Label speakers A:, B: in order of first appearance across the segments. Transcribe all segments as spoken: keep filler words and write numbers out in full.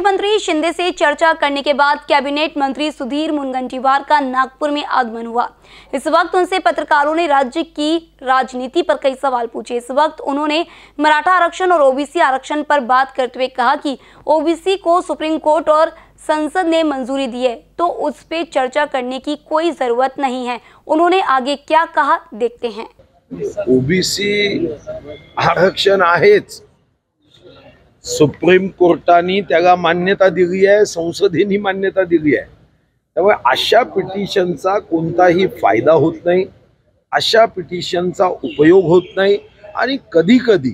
A: मुख्यमंत्री शिंदे से चर्चा करने के बाद कैबिनेट मंत्री सुधीर मुनगंटीवार का नागपुर में आगमन हुआ। इस वक्त उनसे पत्रकारों ने राज्य की राजनीति पर कई सवाल पूछे। इस वक्त उन्होंने मराठा आरक्षण और ओबीसी आरक्षण पर बात करते हुए कहा कि ओबीसी को सुप्रीम कोर्ट और संसद ने मंजूरी दी है, तो उस पर चर्चा करने की कोई जरूरत नहीं है। उन्होंने आगे क्या कहा, देखते हैं।
B: ओबीसी आरक्षण आहेच, सुप्रीम कोर्टाने त्याला मान्यता दिली आहे, संसदेने मान्यता दिली आहे। त्यामुळे अशा पिटिशनचा कोणताही फायदा होत नाही, अशा पिटिशनचा उपयोग होत नाही आणि कधी कधी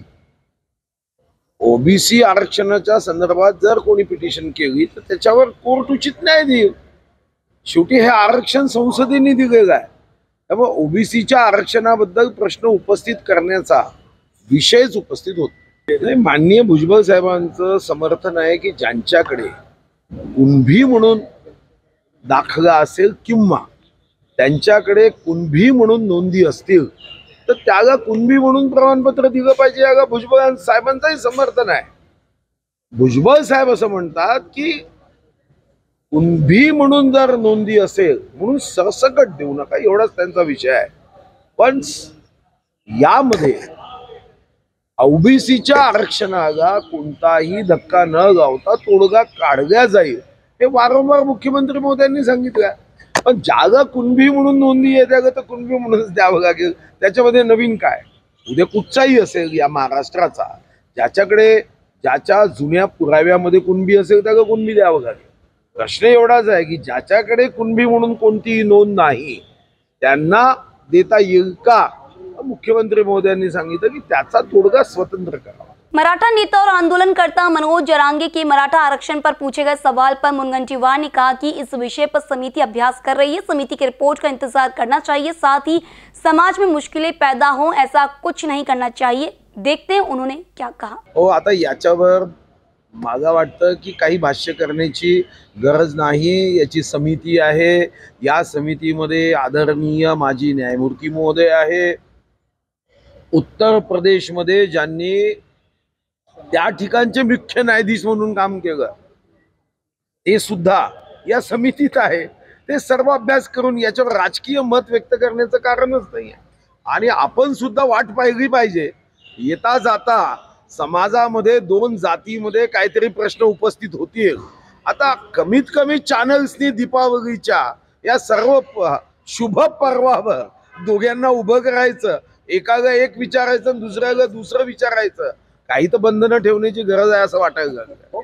B: ओबीसी आरक्षणाच्या संदर्भात जर कोणी पिटिशन केली तर त्याच्यावर कोर्ट उचित न्याय देईल। शेवटी हे आरक्षण संसदेने दिलेलं आहे, त्यामुळे ओबीसीच्या आरक्षणाबद्दल प्रश्न उपस्थित करण्याचा विषयच उपस्थित होत नाही। माननीय भुजबळ साहेबांचं समर्थन आहे की ज्यांच्याकडे कुणबी म्हणून दाखला असेल किंवा त्यांच्याकडे कुणबी म्हणून नोंदी असतील तर त्याला कुणबी म्हणून प्रमाणपत्र दिलं पाहिजे, याला भुजबळ साहेबांचंही समर्थन आहे। भुजबळ साहेब असं म्हणतात की कुणबी म्हणून जर नोंदी असेल म्हणून सरसकट देऊ नका, एवढाच त्यांचा विषय आहे। पण यामध्ये ओबीसीच्या आरक्षणाला कोणताही धक्का न लावता तोडगा काढला जाईल हे वारंवार मुख्यमंत्री महोदयांनी सांगितलं। पण ज्याला कुणबी म्हणून नोंदी आहे त्याला तर कुणबी म्हणूनच द्यावं लागेल, त्याच्यामध्ये नवीन काय? उद्या कुठचाही असेल या महाराष्ट्राचा, ज्याच्याकडे ज्याच्या जुन्या पुराव्यामध्ये कुणबी असेल त्याला कुणबी द्यावं लागेल। प्रश्न एवढाच आहे की ज्याच्याकडे कुणबी म्हणून कोणतीही नोंद नाही त्यांना देता येईल का? मुख्यमंत्री महोदयांनी सांगितलं की त्याचा तोडगा स्वतंत्र करावा।
A: मराठा नेता और आंदोलनकर्ता मनोज जरांगे के मराठा आरक्षण पर पूछे गए सवाल पर मुनगंटीवार ने कहा कि इस विषय पर समिति अभ्यास कर रही है, समिति की रिपोर्ट का इंतजार करना चाहिए, साथ ही समाज में मुश्किलें पैदा हों ऐसा कुछ नहीं करना चाहिए। देखते हैं उन्होंने क्या कहा।
B: हो, आता याच्यावर मला वाटतं की काही भाष्य करण्याची गरज नाही, याची समिती आहे, या समितीमध्ये आदरणीय माजी न्यायमूर्ती महोदय आहे। उत्तर प्रदेश मध्ये ज्यांनी त्या ठिकाणचे मुख्य न्यायाधीश म्हणून काम केलं ते सुद्धा या समितीत आहे। ते सर्व अभ्यास करून याच्यावर राजकीय मत व्यक्त करण्याचं कारणच नाही आहे आणि आपण सुद्धा वाट पाहिली पाहिजे। येता जाता समाजामध्ये दोन जातीमध्ये काहीतरी प्रश्न उपस्थित होतील। आता कमीत कमी चॅनल्सनी दीपावलीच्या या सर्व शुभ पर्वावर दोघांना उभं करायचं, एकाला एक विचारायचं दुसऱ्याला दुसरं विचारायचं, काही तर बंधनं ठेवण्याची गरज आहे असं वाटायला लागलं।